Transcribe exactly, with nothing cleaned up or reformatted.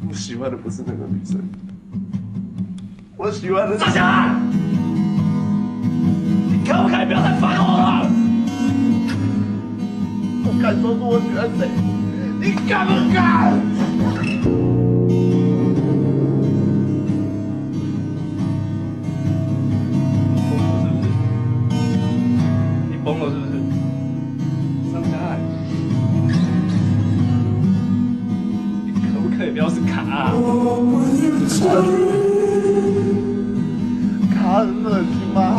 我喜欢的不是那个女生，我喜欢的是。 大侠，你可不可以不要再烦我了？ 我敢说出我喜欢谁，你敢不敢？ 疯了是不是？张家爱，你可不可以不要是卡啊？ 卡很恶心吗？